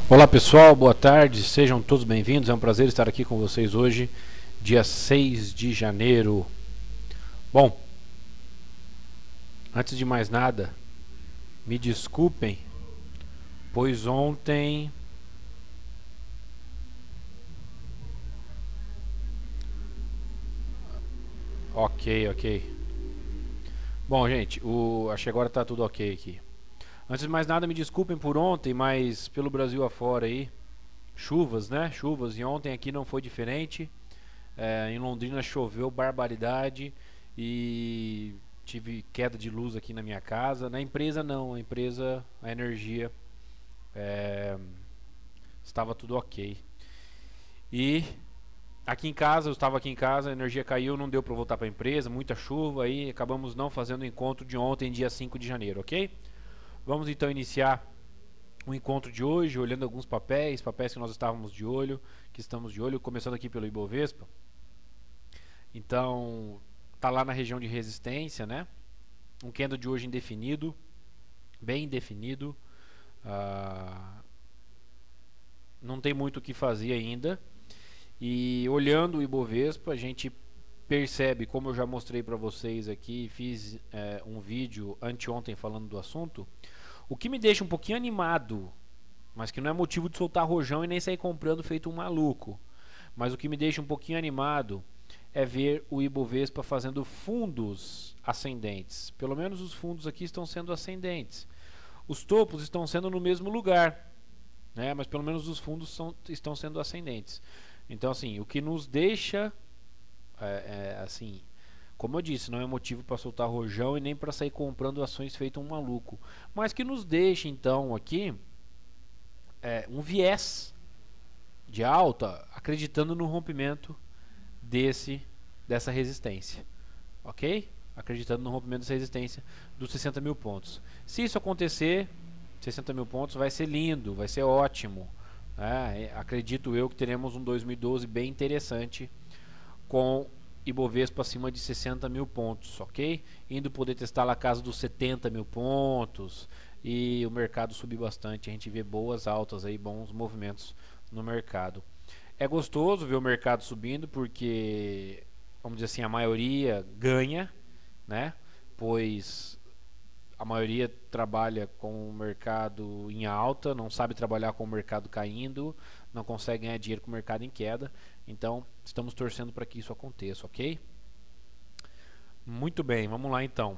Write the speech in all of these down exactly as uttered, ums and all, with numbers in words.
Olá pessoal, boa tarde, sejam todos bem-vindos. É um prazer estar aqui com vocês hoje, dia seis de janeiro. Bom, antes de mais nada, me desculpem, pois ontem Ok, ok. Bom, gente, o... acho que agora tá tudo ok aqui. Antes de mais nada, me desculpem por ontem, mas pelo Brasil afora aí, chuvas, né? Chuvas, e ontem aqui não foi diferente. É, em Londrina choveu barbaridade e tive queda de luz aqui na minha casa. Na empresa não, a empresa, a energia é, estava tudo ok. E aqui em casa, eu estava aqui em casa, a energia caiu, não deu para voltar para a empresa, muita chuva, aí acabamos não fazendo o encontro de ontem, dia cinco de janeiro, ok? Vamos então iniciar o encontro de hoje, olhando alguns papéis, papéis que nós estávamos de olho, que estamos de olho, começando aqui pelo Ibovespa. Então, tá lá na região de resistência, né? Um candle de hoje indefinido, bem indefinido. Uh, não tem muito o que fazer ainda. E olhando o Ibovespa, a gente percebe, como eu já mostrei para vocês aqui, fiz é, um vídeo anteontem falando do assunto, o que me deixa um pouquinho animado, mas que não é motivo de soltar rojão e nem sair comprando feito um maluco. Mas o que me deixa um pouquinho animado é ver o Ibovespa fazendo fundos ascendentes. Pelo menos os fundos aqui estão sendo ascendentes. Os topos estão sendo no mesmo lugar, né? Mas pelo menos os fundos são, estão sendo ascendentes. Então, assim, o que nos deixa, é, é, assim, como eu disse, não é motivo para soltar rojão e nem para sair comprando ações feito um maluco. Mas que nos deixa, então, aqui, é, um viés de alta, acreditando no rompimento desse dessa resistência, ok? Acreditando no rompimento dessa resistência dos sessenta mil pontos. Se isso acontecer, sessenta mil pontos vai ser lindo, vai ser ótimo. É, acredito eu que teremos um dois mil e doze bem interessante com Ibovespa acima de sessenta mil pontos, ok? Indo poder testar lá a casa dos setenta mil pontos e o mercado subir bastante. A gente vê boas altas aí, bons movimentos no mercado. É gostoso ver o mercado subindo porque, vamos dizer assim, a maioria ganha, né? Pois a maioria trabalha com o mercado em alta, não sabe trabalhar com o mercado caindo, não consegue ganhar dinheiro com o mercado em queda. Então, estamos torcendo para que isso aconteça, ok? Muito bem, vamos lá então.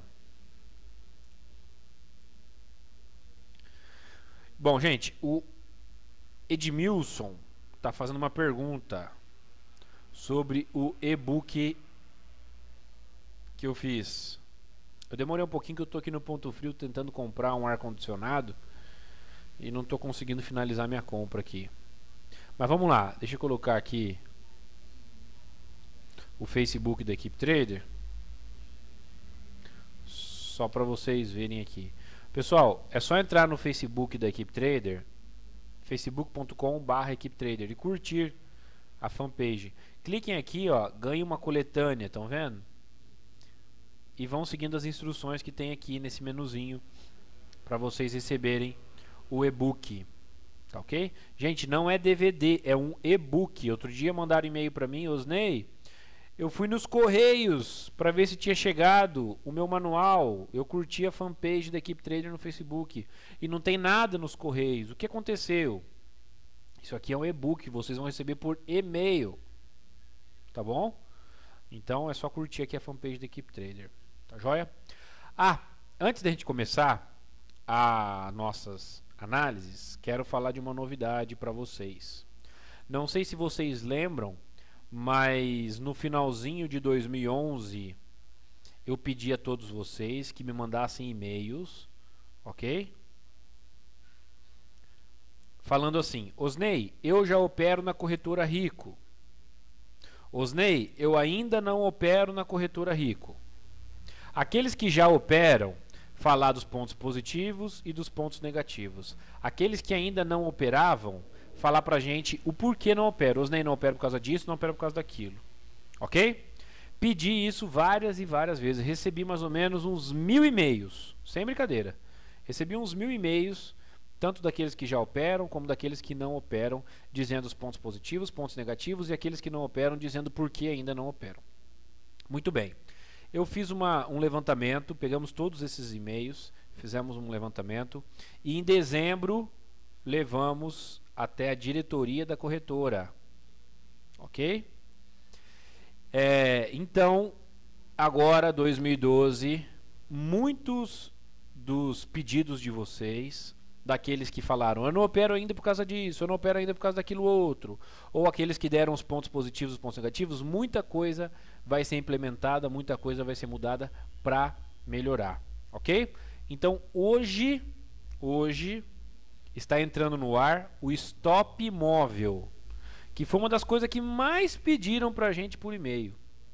Bom, gente, o Edmilson está fazendo uma pergunta sobre o e-book que eu fiz. Eu demorei um pouquinho que eu estou aqui no Ponto Frio tentando comprar um ar-condicionado e não estou conseguindo finalizar minha compra aqui. Mas vamos lá, deixa eu colocar aqui o Facebook da Equipe Trader, só para vocês verem aqui. Pessoal, é só entrar no Facebook da Equipe Trader, facebook ponto com barra Equipe Trader, e curtir a fanpage. Cliquem aqui, ó, ganhe uma coletânea, estão vendo? E vão seguindo as instruções que tem aqui nesse menuzinho para vocês receberem o e-book. Tá ok? Gente, não é D V D, é um e-book. Outro dia mandaram e-mail para mim, Osnei, eu fui nos Correios para ver se tinha chegado o meu manual. Eu curti a fanpage da Equipe Trader no Facebook e não tem nada nos Correios. O que aconteceu? Isso aqui é um e-book, vocês vão receber por e-mail. Tá bom? Então é só curtir aqui a fanpage da Equipe Trader. Tá joia? Ah, antes da gente começar as nossas análises, quero falar de uma novidade para vocês. Não sei se vocês lembram, mas no finalzinho de dois mil e onze eu pedi a todos vocês que me mandassem e-mails, ok? Falando assim, Osnei, eu já opero na corretora Rico. Osnei, eu ainda não opero na corretora Rico. Aqueles que já operam, falar dos pontos positivos e dos pontos negativos. Aqueles que ainda não operavam, falar pra gente o porquê não opera. Osnei, não opera por causa disso, não opera por causa daquilo. Ok? Pedi isso várias e várias vezes. Recebi mais ou menos uns mil e-mails. Sem brincadeira. Recebi uns mil e-mails tanto daqueles que já operam como daqueles que não operam, dizendo os pontos positivos, pontos negativos, e aqueles que não operam dizendo por que ainda não operam. Muito bem. Eu fiz uma, um levantamento, pegamos todos esses e-mails, fizemos um levantamento e em dezembro levamos até a diretoria da corretora. Ok? É, então, agora dois mil e doze, muitos dos pedidos de vocês, daqueles que falaram, eu não opero ainda por causa disso, eu não opero ainda por causa daquilo outro, ou aqueles que deram os pontos positivos e os pontos negativos, muita coisa vai ser implementada, muita coisa vai ser mudada para melhorar, ok? Então hoje, hoje está entrando no ar o Stop Móvel, que foi uma das coisas que mais pediram para a gente por e-mail.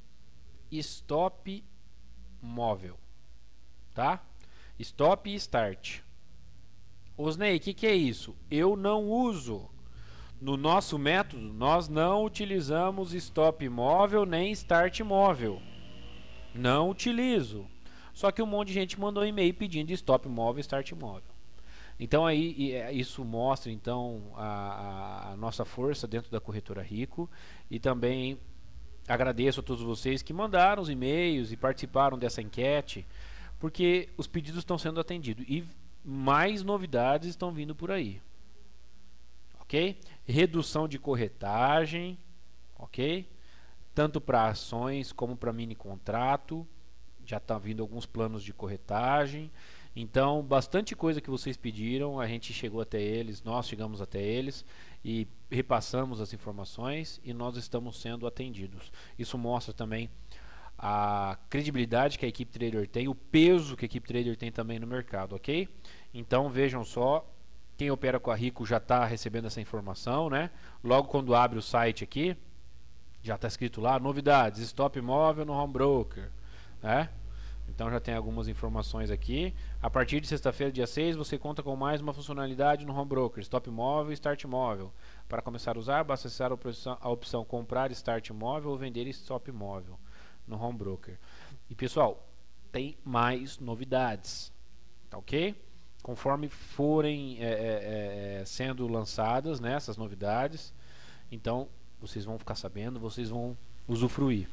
Stop Móvel, tá? Stop e Start. Osnei, o que, que é isso? Eu não uso. No nosso método, nós não utilizamos Stop Móvel nem Start Móvel. Não utilizo. Só que um monte de gente mandou e-mail pedindo Stop Móvel e Start Móvel. Então aí isso mostra então a, a nossa força dentro da corretora Rico, e também agradeço a todos vocês que mandaram os e-mails e participaram dessa enquete, porque os pedidos estão sendo atendidos e mais novidades estão vindo por aí, ok? Redução de corretagem, ok? Tanto para ações como para mini contrato, já está vindo alguns planos de corretagem. Então, bastante coisa que vocês pediram, a gente chegou até eles, nós chegamos até eles e repassamos as informações e nós estamos sendo atendidos. Isso mostra também a credibilidade que a equipe trader tem, o peso que a equipe trader tem também no mercado, ok? Então vejam só, quem opera com a Rico já está recebendo essa informação, né? Logo quando abre o site aqui, já está escrito lá, novidades, Stop Móvel no Home Broker, né? Então já tem algumas informações aqui. A partir de sexta-feira, dia seis, você conta com mais uma funcionalidade no Home Broker, Stop Móvel e Start Móvel. Para começar a usar, basta acessar a opção, a opção comprar Start Móvel ou vender Stop Móvel no Home Broker. E pessoal, tem mais novidades, tá ok? Conforme forem é, é, é, sendo lançadas, né, essas novidades, então vocês vão ficar sabendo, vocês vão usufruir.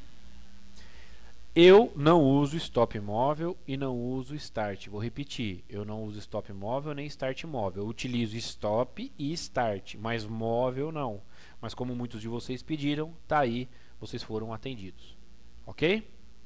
Eu não uso Stop Móvel e não uso Start. Vou repetir, eu não uso Stop Móvel nem Start Móvel. Eu utilizo Stop e Start, mas Móvel não. Mas como muitos de vocês pediram, tá aí, vocês foram atendidos. Ok?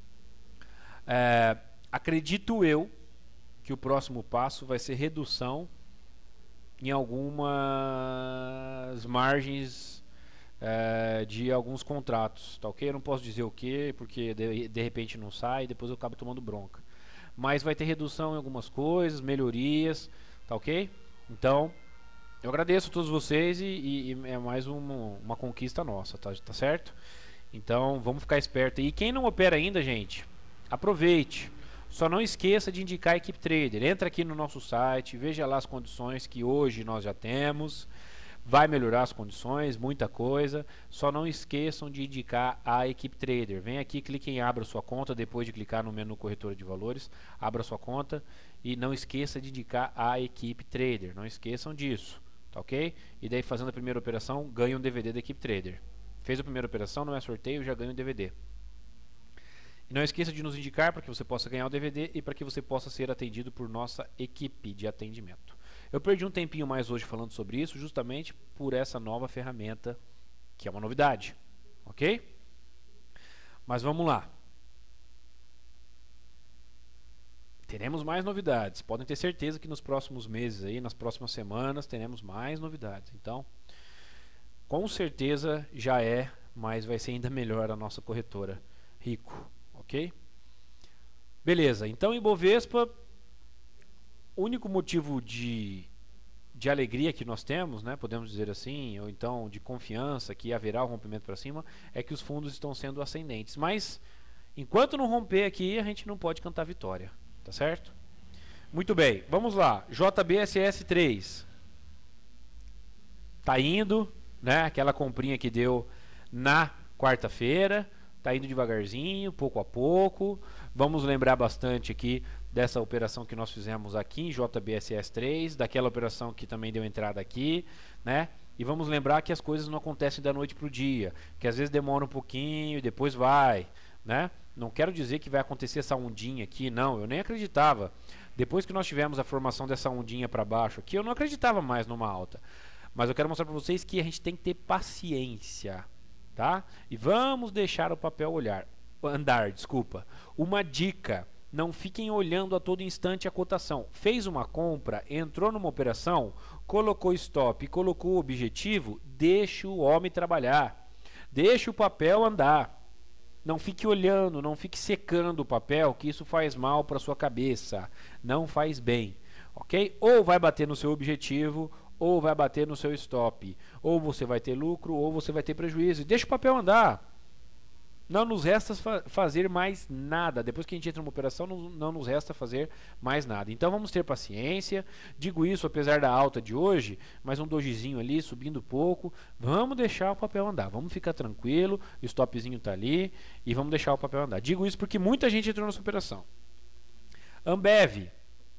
É, acredito eu que o próximo passo vai ser redução em algumas margens é, de alguns contratos, tá ok? Eu não posso dizer o que, porque de, de repente não sai e depois eu acabo tomando bronca. Mas vai ter redução em algumas coisas, melhorias, tá ok? Então, eu agradeço a todos vocês e, e, e é mais uma, uma conquista nossa, tá, tá certo? Então, vamos ficar esperto aí. E quem não opera ainda, gente, aproveite. Só não esqueça de indicar a equipe trader. Entra aqui no nosso site, veja lá as condições que hoje nós já temos. Vai melhorar as condições, muita coisa. Só não esqueçam de indicar a equipe trader. Vem aqui, clique em abra sua conta, depois de clicar no menu corretora de valores, abra sua conta e não esqueça de indicar a equipe trader. Não esqueçam disso, tá ok? E daí fazendo a primeira operação, ganha um D V D da equipe trader. Fez a primeira operação, não é sorteio, já ganha um D V D. E não esqueça de nos indicar para que você possa ganhar o D V D e para que você possa ser atendido por nossa equipe de atendimento. Eu perdi um tempinho mais hoje falando sobre isso, justamente por essa nova ferramenta, que é uma novidade, ok? Mas vamos lá. Teremos mais novidades, podem ter certeza que nos próximos meses, aí, nas próximas semanas, teremos mais novidades. Então, com certeza já é, mas vai ser ainda melhor a nossa corretora Rico, ok? Beleza, então Ibovespa, o único motivo de, de alegria que nós temos, né, podemos dizer assim, ou então de confiança que haverá o rompimento para cima, é que os fundos estão sendo ascendentes. Mas, enquanto não romper aqui, a gente não pode cantar vitória, tá certo? Muito bem, vamos lá, J B S S três. Tá indo, né, aquela comprinha que deu na quarta-feira, tá indo devagarzinho, pouco a pouco. Vamos lembrar bastante aqui dessa operação que nós fizemos aqui em J B S S três, daquela operação que também deu entrada aqui, né? E vamos lembrar que as coisas não acontecem da noite para o dia, que às vezes demora um pouquinho e depois vai, né? Não quero dizer que vai acontecer essa ondinha aqui, não, eu nem acreditava. Depois que nós tivemos a formação dessa ondinha para baixo aqui, eu não acreditava mais numa alta. Mas eu quero mostrar para vocês que a gente tem que ter paciência, tá? E vamos deixar o papel olhar, andar, desculpa. Uma dica: não fiquem olhando a todo instante a cotação. Fez uma compra, entrou numa operação, colocou stop, colocou o objetivo, deixe o homem trabalhar. Deixe o papel andar. Não fique olhando, não fique secando o papel, que isso faz mal para sua cabeça. Não faz bem, ok? Ou vai bater no seu objetivo, ou vai bater no seu stop. Ou você vai ter lucro, ou você vai ter prejuízo. Deixa o papel andar. Não nos resta fa fazer mais nada. Depois que a gente entra numa operação, não, não nos resta fazer mais nada. Então vamos ter paciência. Digo isso apesar da alta de hoje, mais um dojizinho ali, subindo pouco. Vamos deixar o papel andar. Vamos ficar tranquilo. O stopzinho está ali e vamos deixar o papel andar. Digo isso porque muita gente entrou nessa operação. Ambev.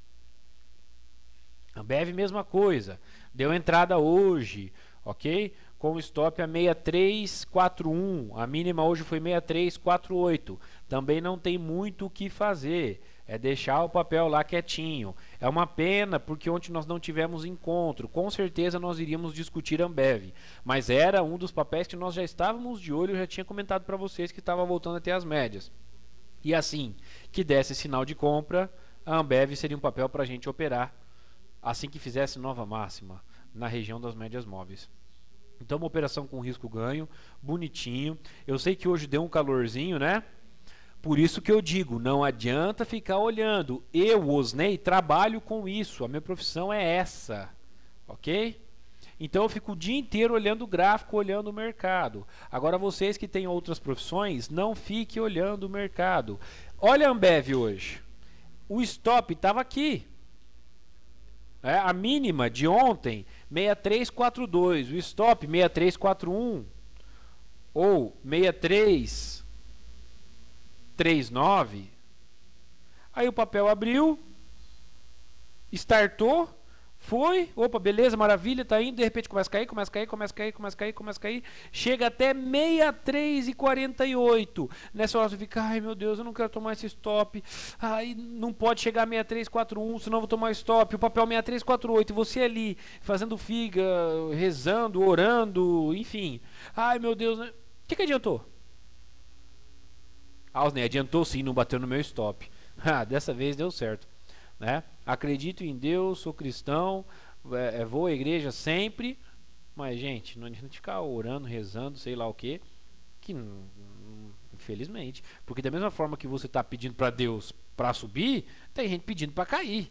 Ambev, mesma coisa. Deu entrada hoje, ok? Com o stop a seis três quatro um, a mínima hoje foi seis três quatro oito. Também não tem muito o que fazer, é deixar o papel lá quietinho. É uma pena porque ontem nós não tivemos encontro, com certeza nós iríamos discutir Ambev, mas era um dos papéis que nós já estávamos de olho, eu já tinha comentado para vocês que estava voltando até as médias. E assim que desse sinal de compra, a Ambev seria um papel para a gente operar, assim que fizesse nova máxima, na região das médias móveis. Então uma operação com risco ganho, bonitinho. Eu sei que hoje deu um calorzinho, né? Por isso que eu digo, não adianta ficar olhando. Eu, Osney, trabalho com isso. A minha profissão é essa, ok? Então eu fico o dia inteiro olhando o gráfico, olhando o mercado. Agora vocês que têm outras profissões, não fiquem olhando o mercado. Olha a Ambev hoje. O stop estava aqui. É, a mínima de ontem, seis três quatro dois, o stop seis três quatro um ou seis três três nove. Aí o papel abriu, startou, foi, opa, beleza, maravilha, tá indo, de repente começa a cair, começa a cair, começa a cair, começa a cair, começa a cair, chega até seis três quarenta e oito. Nessa hora você fica, ai meu Deus, eu não quero tomar esse stop, ai, não pode chegar a seis três quatro um, senão eu vou tomar stop, o papel seis três quatro oito, e você ali, fazendo figa, rezando, orando, enfim, ai meu Deus, né? O que que adiantou? Ah, Osney, adiantou sim, não bateu no meu stop. Ah, dessa vez deu certo, né? Acredito em Deus, sou cristão, é, vou à igreja sempre, mas gente, não adianta ficar orando, rezando, sei lá o que, que infelizmente, porque da mesma forma que você está pedindo para Deus para subir, tem gente pedindo para cair,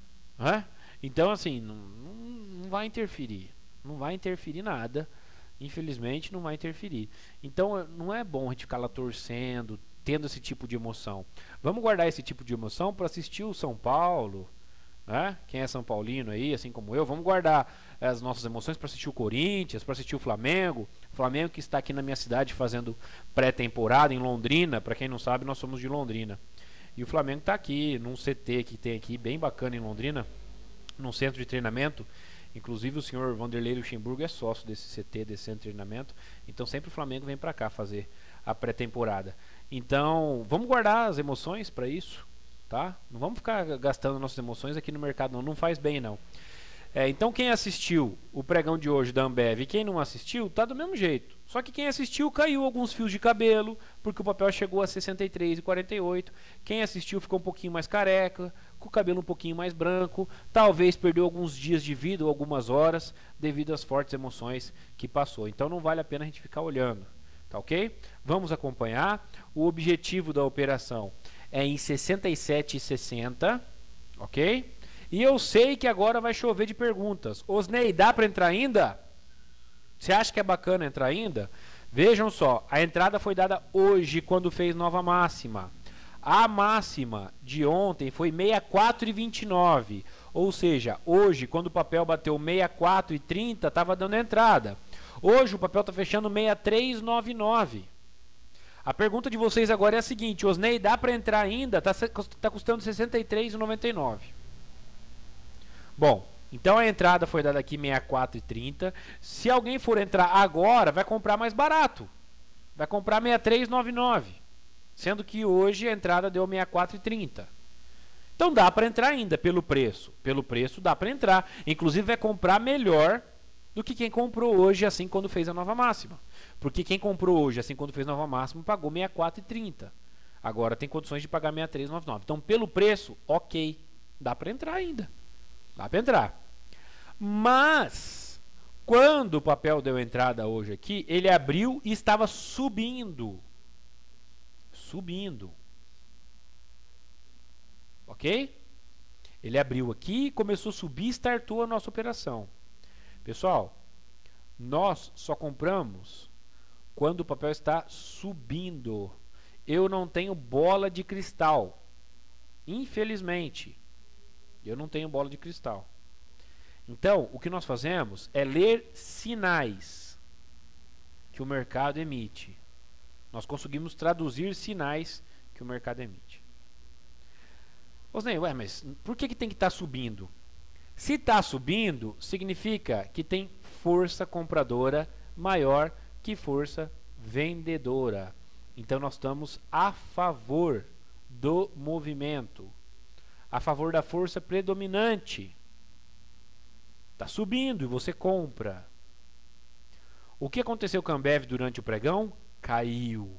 né? Então assim, não, não, não vai interferir, não vai interferir nada, infelizmente não vai interferir. Então não é bom a gente ficar lá torcendo, tendo esse tipo de emoção. Vamos guardar esse tipo de emoção para assistir o São Paulo, né? Quem é São Paulino aí, assim como eu, vamos guardar as nossas emoções para assistir o Corinthians, para assistir o Flamengo. O Flamengo que está aqui na minha cidade fazendo pré-temporada em Londrina. Para quem não sabe, nós somos de Londrina. E o Flamengo está aqui num C T que tem aqui bem bacana em Londrina, num centro de treinamento. Inclusive o senhor Vanderlei Luxemburgo é sócio desse C T, desse centro de treinamento. Então sempre o Flamengo vem para cá fazer a pré-temporada. Então vamos guardar as emoções para isso, tá? Não vamos ficar gastando nossas emoções aqui no mercado, não, não faz bem não. É, então quem assistiu o pregão de hoje da Ambev e quem não assistiu, tá do mesmo jeito. Só que quem assistiu caiu alguns fios de cabelo, porque o papel chegou a sessenta e três e quarenta e oito. Quem assistiu ficou um pouquinho mais careca, com o cabelo um pouquinho mais branco, talvez perdeu alguns dias de vida ou algumas horas devido às fortes emoções que passou. Então não vale a pena a gente ficar olhando, tá ok? Vamos acompanhar. O objetivo da operação é em sessenta e sete e sessenta, ok? E eu sei que agora vai chover de perguntas. Osney, dá para entrar ainda? Você acha que é bacana entrar ainda? Vejam só, a entrada foi dada hoje quando fez nova máxima. A máxima de ontem foi sessenta e quatro e vinte e nove. Ou seja, hoje quando o papel bateu sessenta e quatro e trinta, estava dando entrada. Hoje o papel está fechando sessenta e três e noventa e nove. A pergunta de vocês agora é a seguinte: Osnei, dá para entrar ainda? Está tá custando sessenta e três reais e noventa e nove centavos. Bom, então a entrada foi dada aqui sessenta e quatro reais e trinta centavos. Se alguém for entrar agora, vai comprar mais barato. Vai comprar sessenta e três reais e noventa e nove centavos. Sendo que hoje a entrada deu sessenta e quatro reais e trinta centavos. Então dá para entrar ainda pelo preço. Pelo preço dá para entrar. Inclusive vai comprar melhor do que quem comprou hoje assim quando fez a nova máxima. Porque quem comprou hoje assim quando fez a nova máxima pagou sessenta e quatro reais e trinta centavos. Agora tem condições de pagar sessenta e três reais e noventa e nove centavos. Então pelo preço, ok. Dá para entrar ainda. Dá para entrar. Mas quando o papel deu entrada hoje aqui, ele abriu e estava subindo. Subindo. Ok? Ele abriu aqui, começou a subir e startou a nossa operação. Pessoal, nós só compramos quando o papel está subindo. Eu não tenho bola de cristal. Infelizmente, eu não tenho bola de cristal. Então, o que nós fazemos é ler sinais que o mercado emite. Nós conseguimos traduzir sinais que o mercado emite. Osnei, ué, mas por que, que tem que estar tá subindo? Se está subindo, significa que tem força compradora maior que força vendedora. Então nós estamos a favor do movimento, a favor da força predominante. Está subindo e você compra. O que aconteceu com a Ambev durante o pregão? Caiu.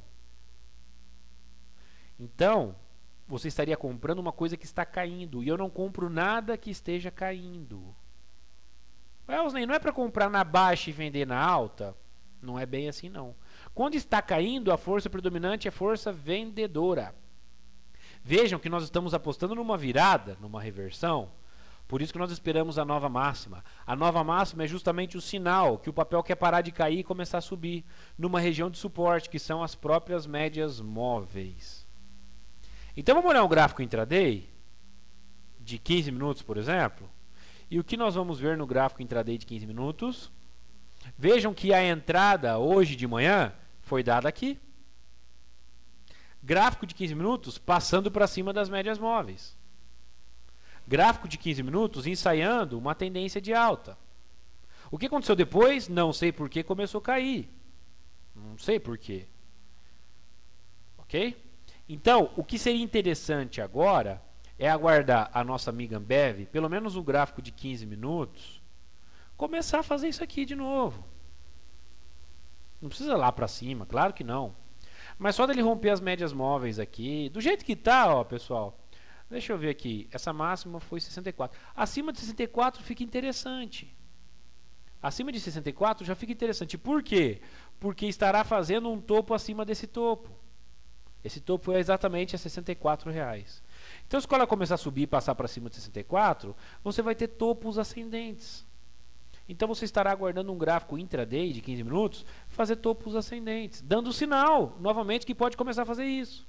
Então, você estaria comprando uma coisa que está caindo. E eu não compro nada que esteja caindo. Wesley, não é para comprar na baixa e vender na alta? Não é bem assim, não. Quando está caindo, a força predominante é força vendedora. Vejam que nós estamos apostando numa virada, numa reversão. Por isso que nós esperamos a nova máxima. A nova máxima é justamente o sinal que o papel quer parar de cair e começar a subir numa região de suporte, que são as próprias médias móveis. Então vamos olhar um gráfico intraday de quinze minutos, por exemplo. E o que nós vamos ver no gráfico intraday de quinze minutos? Vejam que a entrada hoje de manhã foi dada aqui. Gráfico de quinze minutos passando para cima das médias móveis. Gráfico de quinze minutos ensaiando uma tendência de alta. O que aconteceu depois? Não sei por que começou a cair. Não sei por quê. Ok? Então, o que seria interessante agora é aguardar a nossa amiga Ambev, pelo menos no gráfico de quinze minutos, começar a fazer isso aqui de novo. Não precisa ir lá para cima, claro que não. Mas só dele romper as médias móveis aqui, do jeito que está, ó, pessoal. Deixa eu ver aqui, essa máxima foi sessenta e quatro. Acima de sessenta e quatro fica interessante. Acima de sessenta e quatro já fica interessante. Por quê? Porque estará fazendo um topo acima desse topo. Esse topo é exatamente a sessenta e quatro reais. Então, se ela começar a subir e passar para cima de sessenta e quatro, você vai ter topos ascendentes. Então, você estará aguardando um gráfico intraday de quinze minutos fazer topos ascendentes, dando sinal, novamente, que pode começar a fazer isso.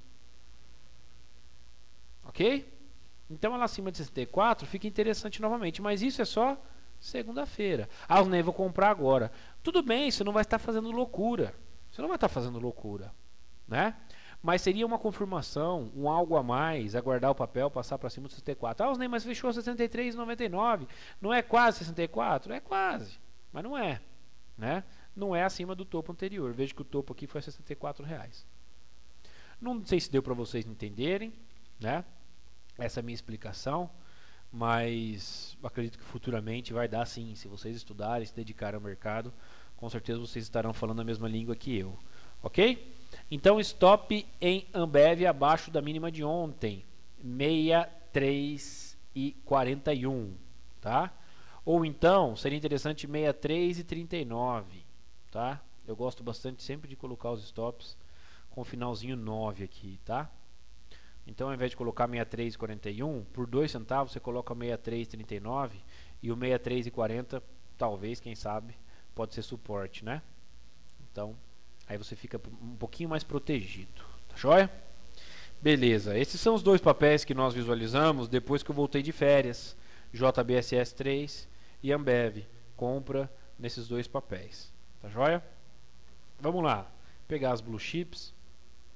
Ok? Então, ela acima de sessenta e quatro fica interessante novamente, mas isso é só segunda-feira. Ah, eu nem vou comprar agora. Tudo bem, você não vai estar fazendo loucura. Você não vai estar fazendo loucura, né? Mas seria uma confirmação, um algo a mais, aguardar o papel, passar para cima do sessenta e quatro. Ah, os mas fechou sessenta e três reais e noventa e nove centavos. Não é quase sessenta e quatro? É quase, mas não é, né? Não é acima do topo anterior. Veja que o topo aqui foi sessenta e quatro reais. Não sei se deu para vocês entenderem, né? Essa é a minha explicação, mas acredito que futuramente vai dar sim. Se vocês estudarem, se dedicarem ao mercado, com certeza vocês estarão falando a mesma língua que eu. Ok? Então, stop em Ambev abaixo da mínima de ontem, sessenta e três e quarenta e um, tá? Ou então, seria interessante sessenta e três e trinta e nove, tá? Eu gosto bastante sempre de colocar os stops com o finalzinho nove aqui, tá? Então, ao invés de colocar sessenta e três e quarenta e um, por dois centavos você coloca sessenta e três e trinta e nove e o sessenta e três e quarenta, talvez, quem sabe, pode ser suporte, né? Então, aí você fica um pouquinho mais protegido, tá joia? Beleza, esses são os dois papéis que nós visualizamos depois que eu voltei de férias. J B S S três e Ambev, compra nesses dois papéis, tá joia? Vamos lá, pegar as blue chips.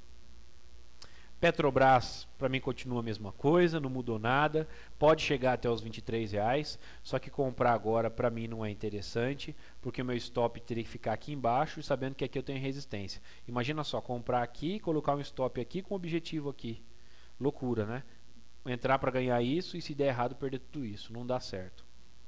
Petrobras, para mim, continua a mesma coisa, não mudou nada. Pode chegar até os vinte e três reais, só que comprar agora, para mim, não é interessante, porque o meu stop teria que ficar aqui embaixo, sabendo que aqui eu tenho resistência. Imagina só, comprar aqui e colocar um stop aqui com objetivo aqui. Loucura, né? Entrar para ganhar isso e se der errado, perder tudo isso. Não dá certo.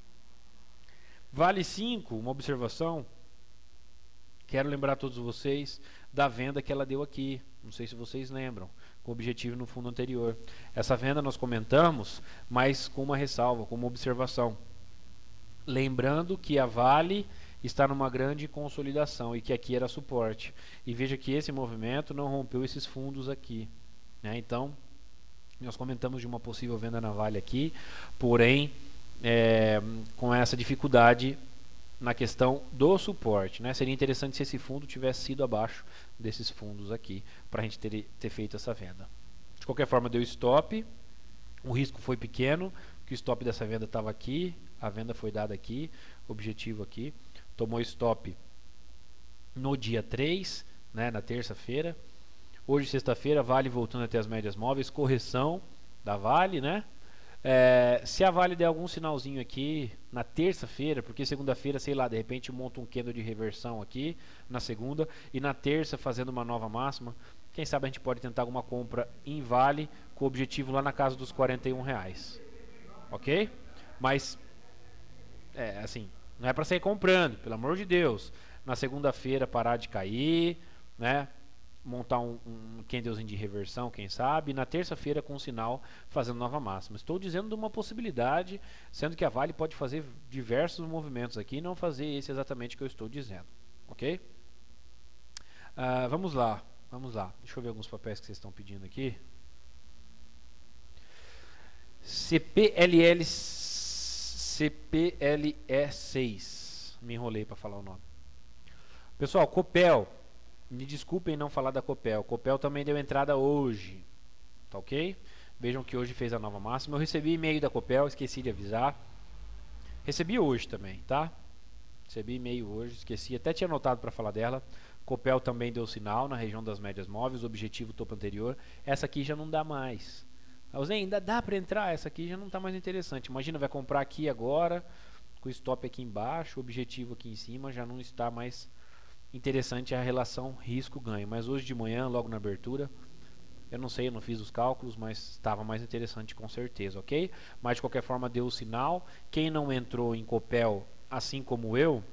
Vale cinco, uma observação. Quero lembrar a todos vocês da venda que ela deu aqui. Não sei se vocês lembram, com o objetivo no fundo anterior. Essa venda nós comentamos, mas com uma ressalva, com uma observação. Lembrando que a Vale está numa grande consolidação e que aqui era suporte. E veja que esse movimento não rompeu esses fundos aqui, né? Então, nós comentamos de uma possível venda na Vale aqui, porém, é, com essa dificuldade na questão do suporte, né? Seria interessante se esse fundo tivesse sido abaixo desses fundos aqui, para a gente ter, ter feito essa venda. De qualquer forma, deu stop, o risco foi pequeno, que o stop dessa venda estava aqui, a venda foi dada aqui, objetivo aqui, tomou stop no dia três, né, na terça-feira. Hoje, sexta-feira, Vale voltando até as médias móveis, correção da Vale, né? É, se a Vale der algum sinalzinho aqui na terça-feira, porque segunda-feira, sei lá, de repente monta um candle de reversão aqui na segunda e na terça fazendo uma nova máxima, quem sabe a gente pode tentar alguma compra em Vale com o objetivo lá na casa dos quarenta e um reais, ok? Mas é assim, não é para sair comprando, pelo amor de Deus. Na segunda-feira parar de cair, né? Montar um, um candlezinho de reversão, quem sabe, e na terça-feira com um sinal fazendo nova máxima. Estou dizendo de uma possibilidade, sendo que a Vale pode fazer diversos movimentos aqui e não fazer esse exatamente que eu estou dizendo, ok? Uh, vamos lá, vamos lá. Deixa eu ver alguns papéis que vocês estão pedindo aqui. C P L L C P L E seis. Me enrolei para falar o nome. Pessoal, Copel. Me desculpem não falar da Copel. Copel também deu entrada hoje. Tá ok? Vejam que hoje fez a nova máxima. Eu recebi e-mail da Copel, esqueci de avisar. Recebi hoje também, tá? Recebi e-mail hoje, esqueci. Até tinha anotado para falar dela. Copel também deu sinal na região das médias móveis. Objetivo topo anterior. Essa aqui já não dá mais. Ainda dá para entrar. Essa aqui já não está mais interessante. Imagina, vai comprar aqui agora, com o stop aqui embaixo, objetivo aqui em cima, já não está mais interessante a relação risco-ganho. Mas hoje de manhã, logo na abertura, eu não sei, eu não fiz os cálculos, mas estava mais interessante com certeza, ok? Mas de qualquer forma deu o sinal. Quem não entrou em Copel, assim como eu,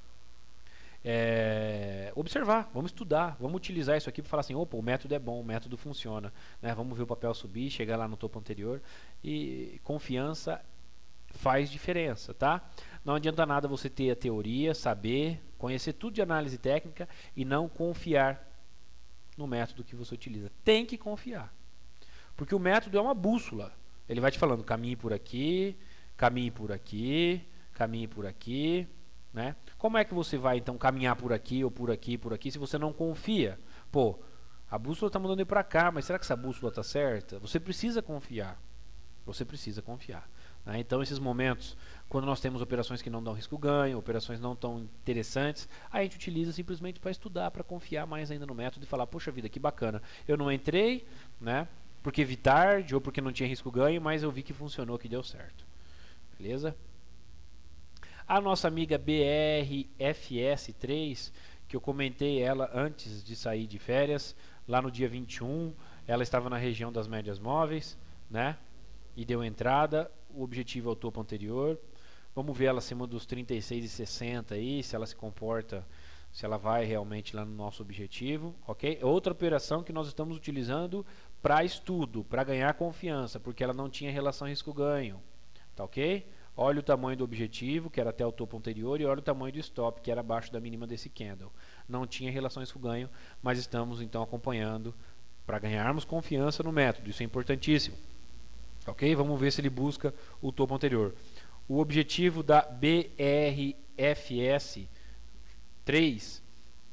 é, observar, vamos estudar, vamos utilizar isso aqui para falar assim, opa, o método é bom, o método funciona, né? Vamos ver o papel subir, chegar lá no topo anterior, e confiança faz diferença, tá? Não adianta nada você ter a teoria, saber, conhecer tudo de análise técnica e não confiar no método que você utiliza. Tem que confiar, porque o método é uma bússola. Ele vai te falando, caminhe por aqui, caminhe por aqui, caminhe por aqui, né? Como é que você vai então caminhar por aqui ou por aqui, por aqui, se você não confia? Pô, a bússola está mandando ir para cá, mas será que essa bússola está certa? Você precisa confiar. Você precisa confiar. Né? Então, esses momentos, quando nós temos operações que não dão risco-ganho, operações não tão interessantes, a gente utiliza simplesmente para estudar, para confiar mais ainda no método e falar, poxa vida, que bacana. Eu não entrei, né? Porque vi tarde ou porque não tinha risco-ganho, mas eu vi que funcionou, que deu certo. Beleza? A nossa amiga B R F S três, que eu comentei ela antes de sair de férias, lá no dia vinte e um, ela estava na região das médias móveis, né? E deu entrada, o objetivo é o topo anterior. Vamos ver ela acima dos trinta e seis e sessenta aí, se ela se comporta, se ela vai realmente lá no nosso objetivo, ok? Outra operação que nós estamos utilizando para estudo, para ganhar confiança, porque ela não tinha relação risco-ganho, tá ok? Olha o tamanho do objetivo, que era até o topo anterior, e olha o tamanho do stop, que era abaixo da mínima desse candle. Não tinha relação risco-ganho, mas estamos então acompanhando para ganharmos confiança no método, isso é importantíssimo. Ok? Vamos ver se ele busca o topo anterior. O objetivo da B R F S três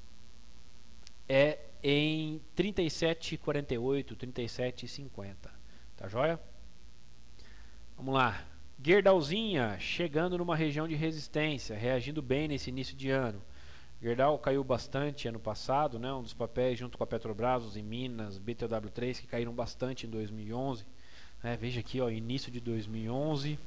é em trinta e sete e quarenta e oito, trinta e sete e cinquenta. Tá joia? Vamos lá. Gerdauzinha chegando numa região de resistência, reagindo bem nesse início de ano. Gerdau caiu bastante ano passado, né? Um dos papéis junto com a Petrobras, os em Minas, B T W três, que caíram bastante em dois mil e onze. Né? Veja aqui, ó, início de dois mil e onze,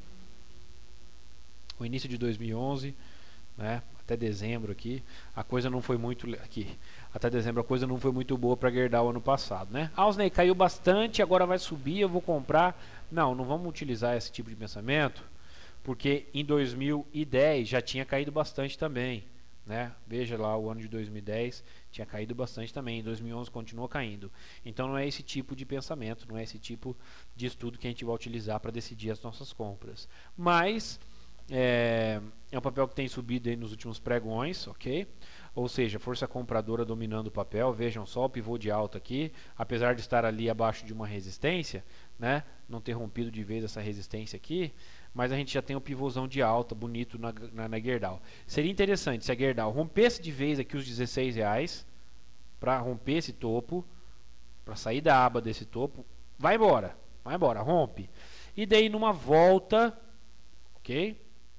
o início de dois mil e onze, né? Até dezembro aqui, a coisa não foi muito aqui. Até dezembro a coisa não foi muito boa para Gerdau ano passado, né? Ausney caiu bastante, agora vai subir, eu vou comprar. Não, não vamos utilizar esse tipo de pensamento, porque em dois mil e dez já tinha caído bastante também, né? Veja lá, o ano de dois mil e dez tinha caído bastante também, em dois mil e onze continuou caindo. Então não é esse tipo de pensamento, não é esse tipo de estudo que a gente vai utilizar para decidir as nossas compras. Mas é, é um papel que tem subido aí nos últimos pregões, ok? Ou seja, força compradora dominando o papel. Vejam só o pivô de alta aqui, apesar de estar ali abaixo de uma resistência, né? Não ter rompido de vez essa resistência aqui, mas a gente já tem um pivôzão de alta bonito na, na, na Gerdau. Seria interessante se a Gerdau rompesse de vez aqui os dezesseis reais, para romper esse topo, para sair da aba desse topo, vai embora, vai embora, rompe. E daí numa volta, ok?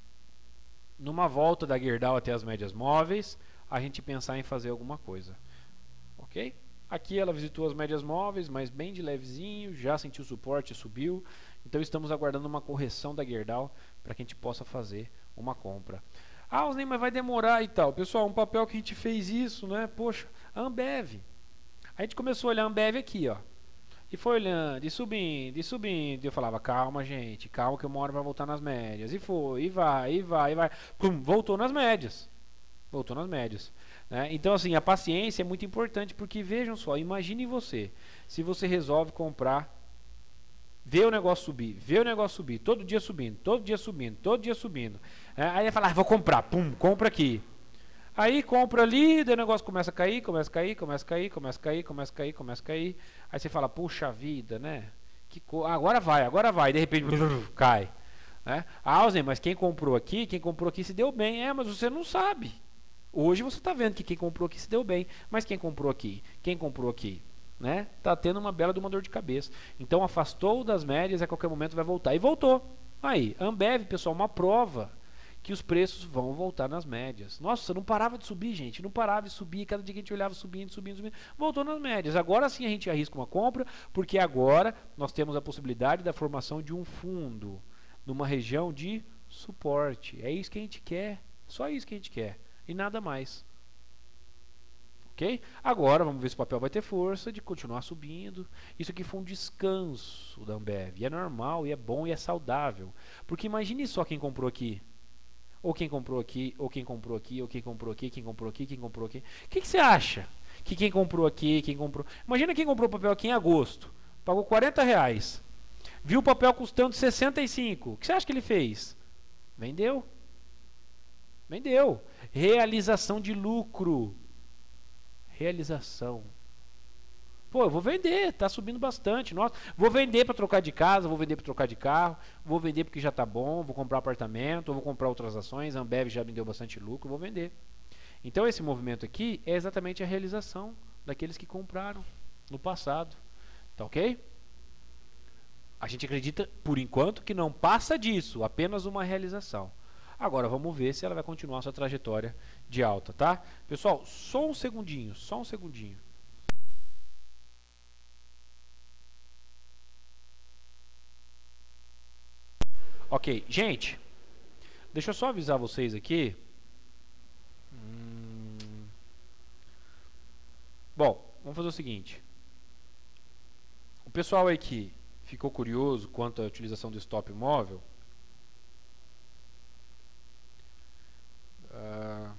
Numa volta da Gerdau até as médias móveis, a gente pensar em fazer alguma coisa, ok? Aqui ela visitou as médias móveis, mas bem de levezinho, já sentiu suporte, subiu. Então estamos aguardando uma correção da Gerdau para que a gente possa fazer uma compra. Ah, Osney, mas vai demorar e tal. Pessoal, um papel que a gente fez isso, né? Poxa, a Ambev. A gente começou a olhar a Ambev aqui, ó. E foi olhando, e subindo, e subindo. E eu falava, calma, gente, calma que uma hora vai voltar nas médias. E foi, e vai, e vai, e vai. Pum, voltou nas médias. Voltou nas médias. Né? Então, assim, a paciência é muito importante, porque vejam só, imagine você, se você resolve comprar, vê o negócio subir, vê o negócio subir, todo dia subindo, todo dia subindo, todo dia subindo. É, aí vai falar, ah, vou comprar, pum, compra aqui. Aí compra ali, daí o negócio começa a cair, começa a cair, começa a cair, começa a cair, começa a cair, começa a cair. Aí você fala, puxa vida, né? Que co... agora vai, agora vai, de repente cai. Né? Ah, Zé, mas quem comprou aqui, quem comprou aqui se deu bem. É, mas você não sabe. Hoje você está vendo que quem comprou aqui se deu bem, mas quem comprou aqui? Quem comprou aqui? Né? Tá tendo uma bela de uma dor de cabeça. Então afastou das médias, a qualquer momento vai voltar. E voltou. Aí, Ambev, pessoal, uma prova que os preços vão voltar nas médias. Nossa, não parava de subir, gente. Não parava de subir. Cada dia que a gente olhava subindo, subindo, subindo. Voltou nas médias. Agora sim a gente arrisca uma compra, porque agora nós temos a possibilidade da formação de um fundo numa região de suporte. É isso que a gente quer. Só isso que a gente quer. E nada mais. Ok? Agora vamos ver se o papel vai ter força de continuar subindo. Isso aqui foi um descanso da Ambev. E é normal, e é bom, e é saudável. Porque imagine só quem comprou aqui. Ou quem comprou aqui, ou quem comprou aqui, ou quem comprou aqui, quem comprou aqui, quem comprou aqui. O que, que você acha? Que quem comprou aqui, quem comprou... Imagina quem comprou o papel aqui em agosto. Pagou quarenta reais. Viu o papel custando sessenta e cinco. O que você acha que ele fez? Vendeu. Vendeu. Realização de lucro. Realização. Pô, eu vou vender, tá subindo bastante. Nossa, vou vender para trocar de casa, vou vender para trocar de carro, vou vender porque já tá bom, vou comprar apartamento, vou comprar outras ações, a Ambev já me deu bastante lucro, vou vender. Então esse movimento aqui é exatamente a realização daqueles que compraram no passado. Tá ok? A gente acredita, por enquanto, que não passa disso, apenas uma realização. Agora vamos ver se ela vai continuar sua trajetória de alta, tá? Pessoal, só um segundinho, só um segundinho. Ok, gente, deixa eu só avisar vocês aqui. Hum... Bom, vamos fazer o seguinte. O pessoal aí que ficou curioso quanto à utilização do stop móvel, Uh,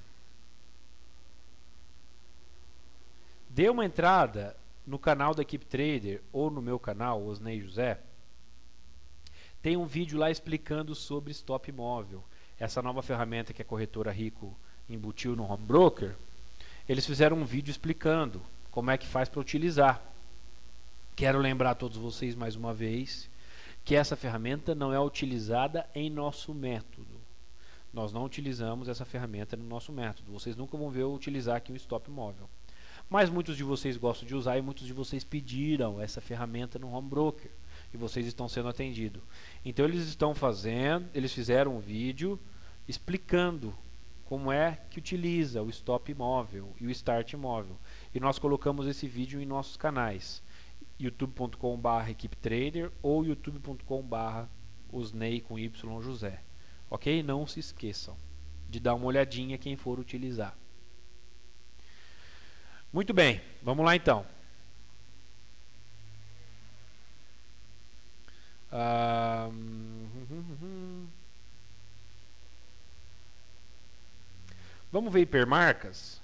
dê uma entrada no canal da Equipe Trader ou no meu canal, Osnei José. Tem um vídeo lá explicando sobre stop móvel, essa nova ferramenta que a corretora Rico embutiu no Home Broker. Eles fizeram um vídeo explicando como é que faz para utilizar. Quero lembrar a todos vocês mais uma vez que essa ferramenta não é utilizada em nosso método. Nós não utilizamos essa ferramenta no nosso método. Vocês nunca vão ver eu utilizar aqui o stop móvel. Mas muitos de vocês gostam de usar e muitos de vocês pediram essa ferramenta no Home Broker. E vocês estão sendo atendidos. Então eles estão fazendo, eles fizeram um vídeo explicando como é que utiliza o stop móvel e o start móvel. E nós colocamos esse vídeo em nossos canais, youtube ponto com barra equipe trader ou youtube ponto com barra osnei com Y José. Ok? Não se esqueçam de dar uma olhadinha quem for utilizar. Muito bem, vamos lá então. Ah, vamos ver hipermarcas?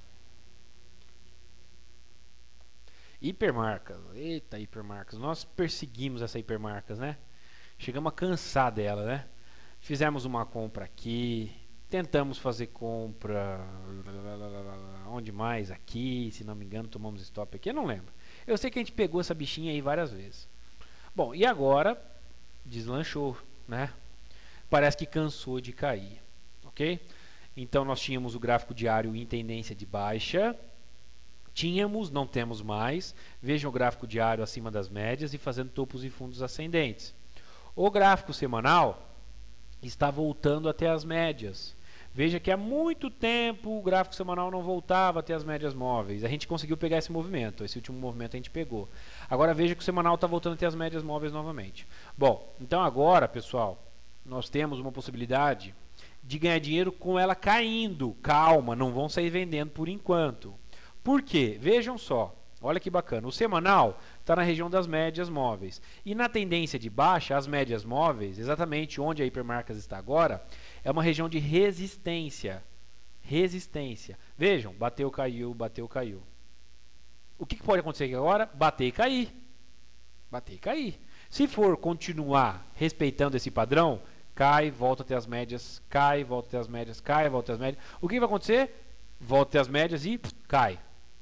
Hipermarcas, eita hipermarcas, nós perseguimos essa hipermarcas, né? Chegamos a cansar dela, né? Fizemos uma compra aqui, tentamos fazer compra, onde mais? Aqui, se não me engano, tomamos stop aqui, eu não lembro. Eu sei que a gente pegou essa bichinha aí várias vezes. Bom, e agora deslanchou, né? Parece que cansou de cair, ok? Então nós tínhamos o gráfico diário em tendência de baixa. Tínhamos, não temos mais. Vejam o gráfico diário acima das médias e fazendo topos e fundos ascendentes. O gráfico semanal está voltando até as médias. Veja que há muito tempo o gráfico semanal não voltava até as médias móveis. A gente conseguiu pegar esse movimento, esse último movimento a gente pegou. Agora veja que o semanal está voltando até as médias móveis novamente. Bom, então agora, pessoal, nós temos uma possibilidade de ganhar dinheiro com ela caindo. Calma, não vão sair vendendo por enquanto. Por quê? Vejam só, olha que bacana, o semanal está na região das médias móveis. E na tendência de baixa, as médias móveis, exatamente onde a hipermarcas está agora, é uma região de resistência. Resistência. Vejam, bateu, caiu, bateu, caiu. O que, que pode acontecer aqui agora? Bater e cair. Bater e cair. Se for continuar respeitando esse padrão, cai, volta até as médias, cai, volta até as médias, cai, volta até as médias. O que vai acontecer? Volta até as médias e pff, cai.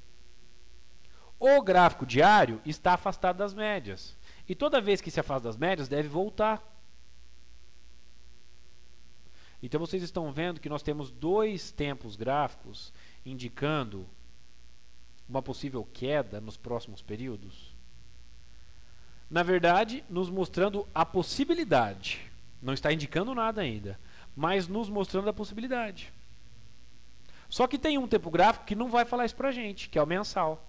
O gráfico diário está afastado das médias. E toda vez que se afasta das médias, deve voltar. Então vocês estão vendo que nós temos dois tempos gráficos indicando uma possível queda nos próximos períodos. Na verdade, nos mostrando a possibilidade. Não está indicando nada ainda, mas nos mostrando a possibilidade. Só que tem um tempo gráfico que não vai falar isso pra gente, que é o mensal.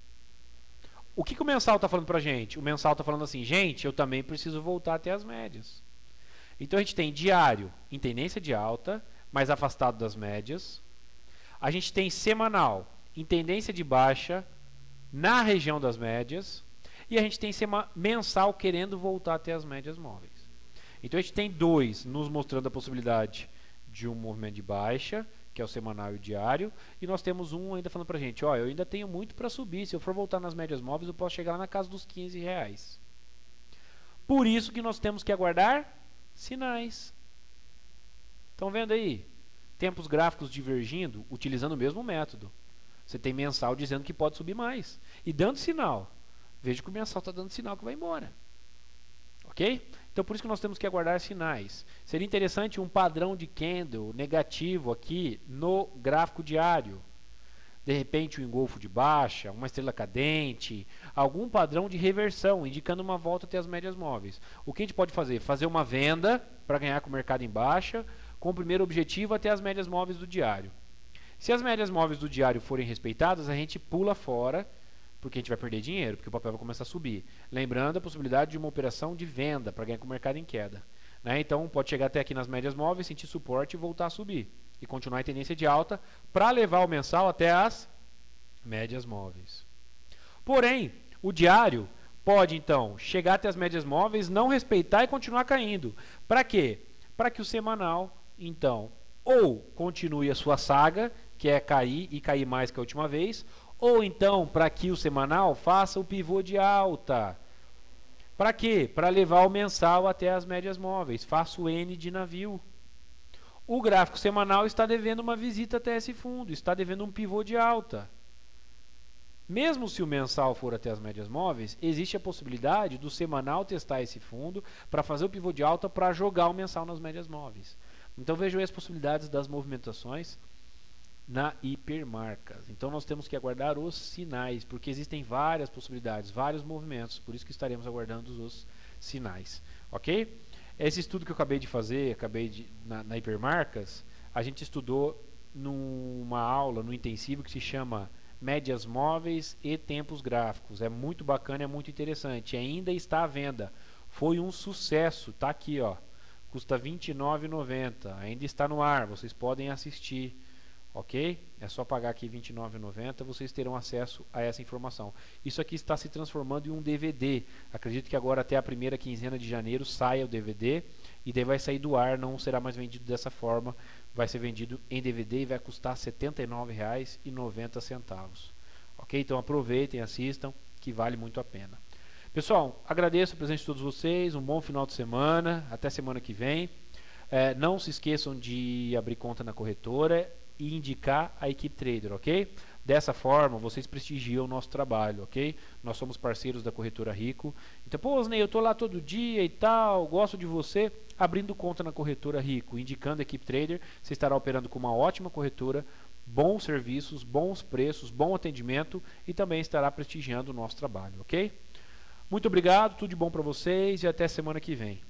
O que, que o mensal está falando pra gente? O mensal está falando assim, gente, eu também preciso voltar até as médias. Então a gente tem diário em tendência de alta, mais afastado das médias. A gente tem semanal em tendência de baixa, na região das médias. E a gente tem mensal querendo voltar até as médias móveis. Então a gente tem dois nos mostrando a possibilidade de um movimento de baixa, que é o semanal e o diário, e nós temos um ainda falando pra gente, ó, eu ainda tenho muito para subir, se eu for voltar nas médias móveis eu posso chegar lá na casa dos quinze reais. Por isso que nós temos que aguardar sinais. Estão vendo aí? Tempos gráficos divergindo, utilizando o mesmo método. Você tem mensal dizendo que pode subir mais, e dando sinal. Veja que o mensal está dando sinal que vai embora. Ok? Então por isso que nós temos que aguardar sinais. Seria interessante um padrão de candle negativo aqui no gráfico diário. De repente um engolfo de baixa, uma estrela cadente, algum padrão de reversão, indicando uma volta até as médias móveis. O que a gente pode fazer? Fazer uma venda para ganhar com o mercado em baixa, com o primeiro objetivo até as médias móveis do diário. Se as médias móveis do diário forem respeitadas, a gente pula fora, porque a gente vai perder dinheiro, porque o papel vai começar a subir. Lembrando a possibilidade de uma operação de venda para ganhar com o mercado em queda. Né? Então pode chegar até aqui nas médias móveis, sentir suporte e voltar a subir. E continuar em tendência de alta para levar o mensal até as médias móveis. Porém, o diário pode então chegar até as médias móveis, não respeitar e continuar caindo. Para quê? Para que o semanal, então, ou continue a sua saga, que é cair e cair mais que a última vez, ou então, para que o semanal faça o pivô de alta. Para quê? Para levar o mensal até as médias móveis. Faça o N de navio. O gráfico semanal está devendo uma visita até esse fundo. Está devendo um pivô de alta. Mesmo se o mensal for até as médias móveis, existe a possibilidade do semanal testar esse fundo para fazer o pivô de alta para jogar o mensal nas médias móveis. Então vejam aí as possibilidades das movimentações na hipermarcas. Então nós temos que aguardar os sinais, porque existem várias possibilidades, vários movimentos, por isso que estaremos aguardando os sinais, ok? Esse estudo que eu acabei de fazer, acabei de, na, na hipermarcas, a gente estudou numa aula, no intensivo que se chama Médias Móveis e Tempos Gráficos. É muito bacana, é muito interessante. Ainda está à venda. Foi um sucesso, tá aqui, ó. Custa vinte e nove reais e noventa centavos. Ainda está no ar, vocês podem assistir. Ok? É só pagar aqui vinte e nove reais e noventa centavos, vocês terão acesso a essa informação. Isso aqui está se transformando em um D V D. Acredito que agora até a primeira quinzena de janeiro saia o D V D e daí vai sair do ar, não será mais vendido dessa forma, vai ser vendido em D V D e vai custar setenta e nove reais e noventa centavos. Ok? Então aproveitem, assistam, que vale muito a pena. Pessoal, agradeço a presença de todos vocês, um bom final de semana, até semana que vem. É, não se esqueçam de abrir conta na corretora e indicar a Equipe Trader, ok? Dessa forma, vocês prestigiam o nosso trabalho, ok? Nós somos parceiros da Corretora Rico. Então, pô, Osnei, eu tô lá todo dia e tal, gosto de você. Abrindo conta na Corretora Rico, indicando a Equipe Trader, você estará operando com uma ótima corretora, bons serviços, bons preços, bom atendimento e também estará prestigiando o nosso trabalho, ok? Muito obrigado, tudo de bom para vocês e até semana que vem.